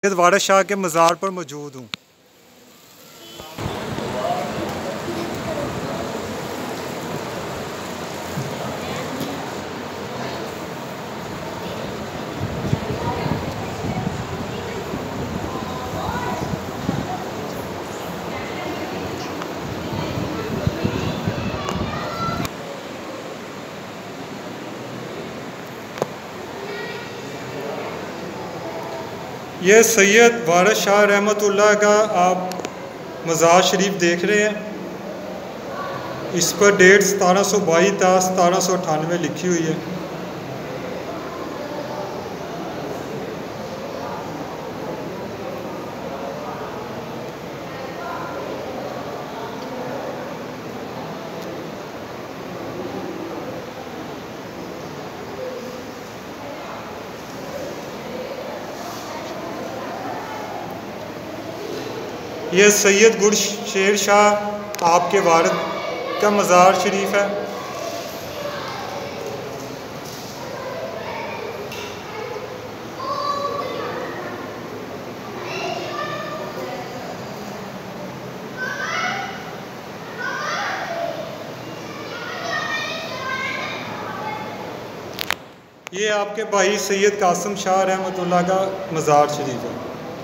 वारिस शाह के मज़ार पर मौजूद हूँ। ये सैयद वारिस शाह रहमतुल्लाह का आप मज़ार शरीफ देख रहे हैं। इस पर डेट 1722 था 1798 लिखी हुई है। यह सैयद गुड़ शेर शाह आपके वारिद का मज़ार शरीफ है। ये आपके भाई सैयद कासिम शाह रहमतुल्लाह का मज़ार शरीफ है।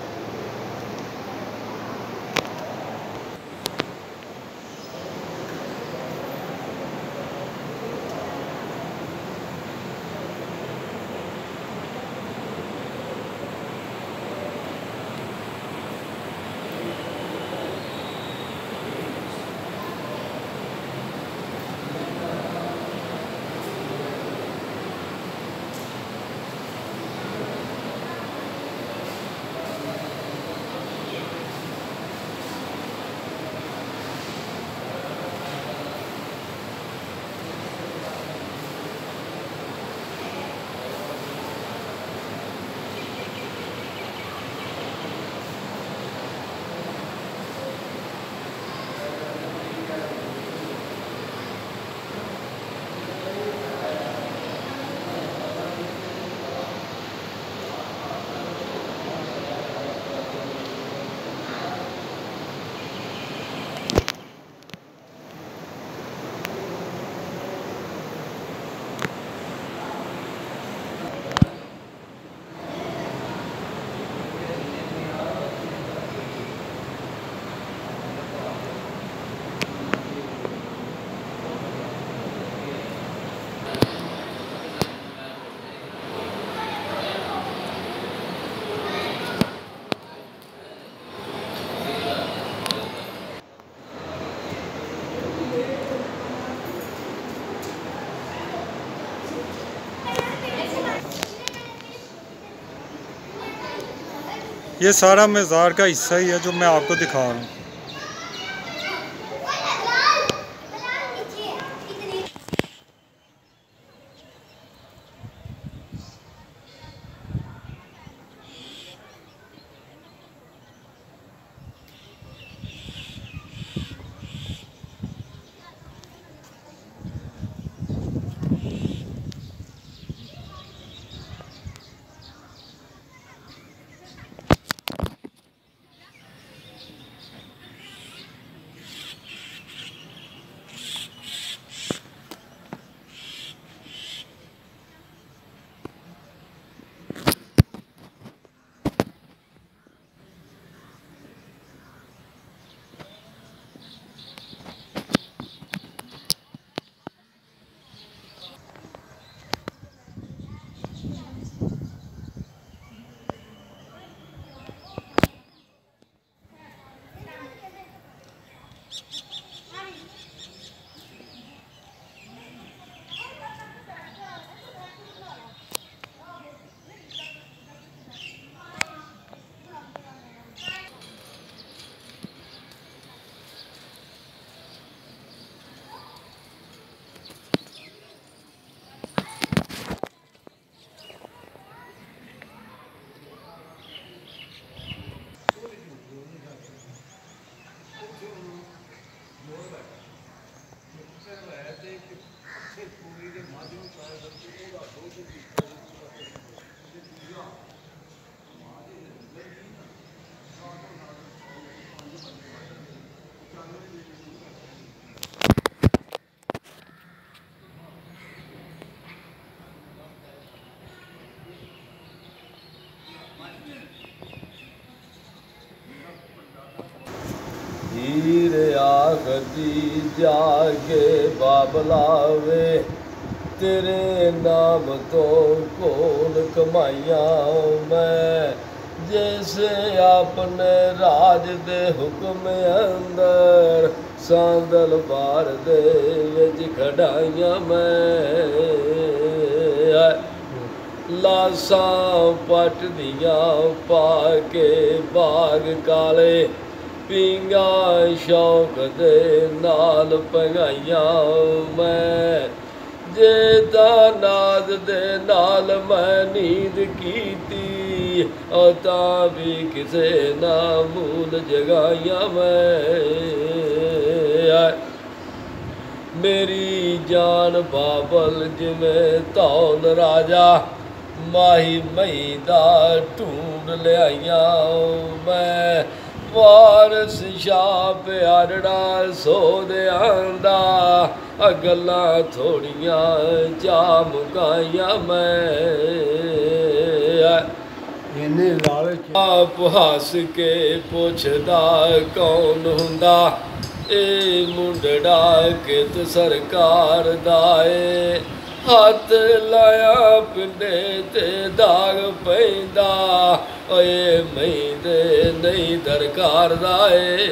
ये सारा मज़ार का हिस्सा ही है जो मैं आपको दिखा रहा हूँ। पीर आखदी जाके बाबलावे तेरे नाम तो कौन कमाइया मैं जैसे अपने राज दे हुक्म अंदर सांदल बार दे विच खड़ाइया मैं लासां पट दियां पाके बाग काले पींगा शौक दे नाल पंगाइया मैं जे नाद दे नाल मैं नींद कीती तां भी किसे ना मूल जगाइया मैं मेरी जान बाबल जिवें धौल राजा माही मई दा ढूंढ लियाइया मैं वारस शाह प्यारड़ा सो देंदा गल्लां थोड़ियां जा मुकाइया मैं आप हस के पुछदा कौन हुंदा ए मुंडड़ा कित सरकार दाए हथ लाया पिंडे ते दाग पैंदा ओए मई दे नहीं दरकार दाए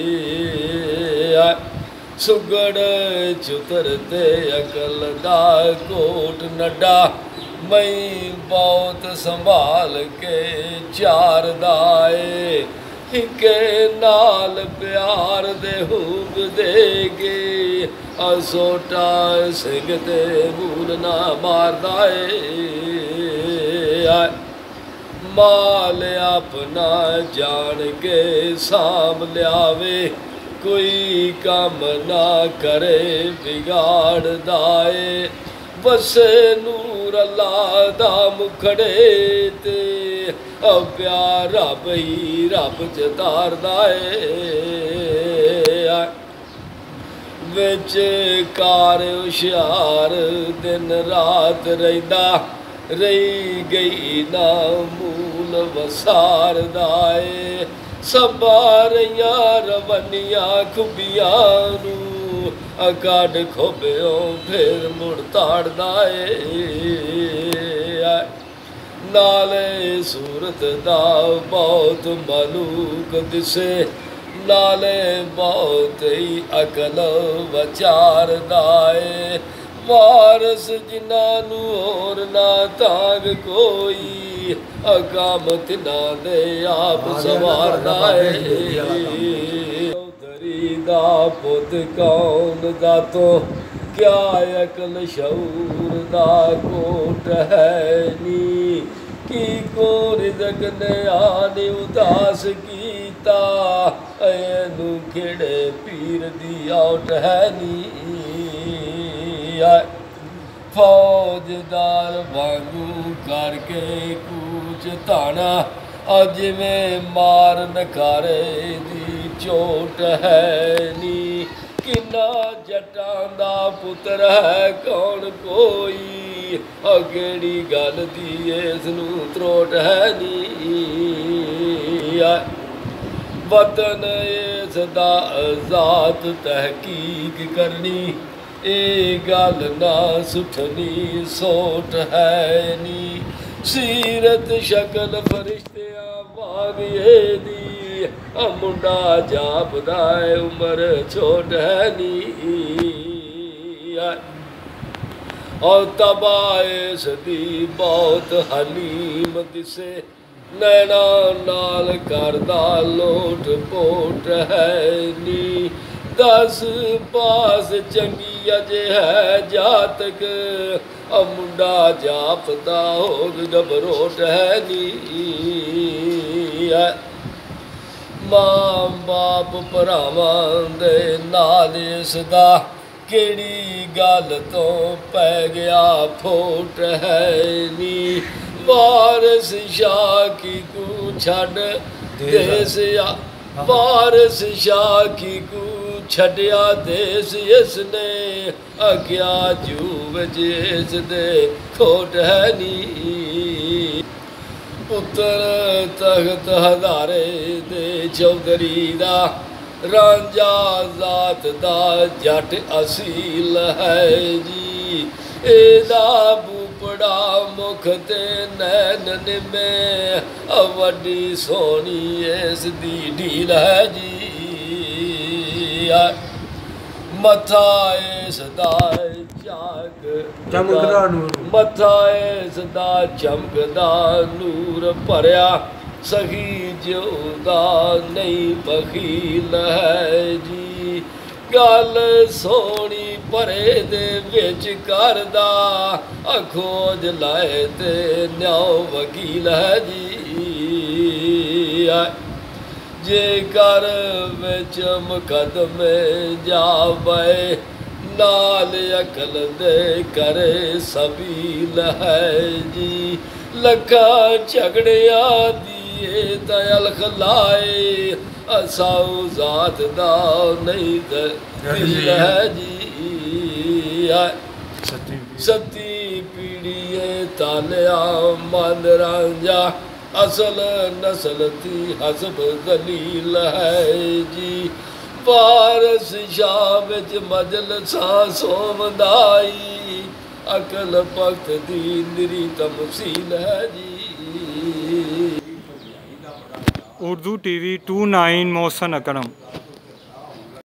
सुगड़ चुतर ते अकल दा कोट नड्डा मई बहुत संभाल के चार दाए हिके नाल प्यार दे हुग देगे असोटा सिंह ते मूल ना मारदाए माल अपना जान के साम लियावे कोई काम ना करे बिगाड़ दाए बसे नूर अल्लाह दा मुखड़े ते प्यार रब ही रब चतारदा है विच कार हुशियार दिन रात रहिंदा रही गई ना मूल वसार दाए सबारियां रवनियां खुबियां नू अकाड खोबियो फिर मुड़ ताड़दा है नाले सूरत दा बहुत मलूक दिसे नाले बहुत ही अकल वचार दाए वारस जिन्हां और ना तांग कोई अकाम तिना दे आप सवार दाए चौधरी दा पुत कौन दा तो क्या अकल शऊर दा कोट है नी की को रिज़क ने आने उदास कीता एनू खेड़े पीर दी आउट है नी फौजदार वांगू करके कूच ताना अज में मार नखारे दी चोट है नी किन्ना जटां दा पुत्र है कौन कोई केड़ी गल दी इसनू त्रोट है नी वतन इस दा ज़ात तहकीक करनी ए गल ना सुठनी सोट है नी सीरत शक्ल फरिश्तियां वांग दी मुंडा जापदा उम्र छोट है नी और तबाए सदी बहुत हलीम दिसे नैना नाल करदा लोट पोट है नी दस पास चंगी अजे है जातक मुंडा जापदा हो गबरोट है नी मां बाप भरावां दे नाल इसदा केड़ी गल तो पै गया फोट है नी वारस शाह की कू छड़ देस वारस शाह की कू छड़िया देस इसने अग्या जूब जिस दे खोट है नी पुत्र तख्त हज़ारे दे चौधरी दा रांझा जात दा जट असील है जी। एदा बूपड़ा मुख ते नैन निमे वड्डी सोनी इस दी ढील है जी। मथा इस दा चमकदा नूर, मथा इस दा चमकदा नूर भरिया सखी जिउदा नहीं बखील है जी। गल सोनी भरे दे विच करदा खोज लाए ते न्याओ वकील है जी। जेकर विच मुकदमे जावे नाल अकल दे करे सबील है जी। लखा झगड़िया दिए दयाल खलाए असाऊ जात दा नहीं दिल है जी। सती पीढ़ी तालिया मन रांझा असल नस्ल थी हसब दलील है जी। वारस शाह विच मजलसा सोमदाई अकल भगत दी निरी तमसील है जी। उर्दू TV 29 मोहसन अकरम।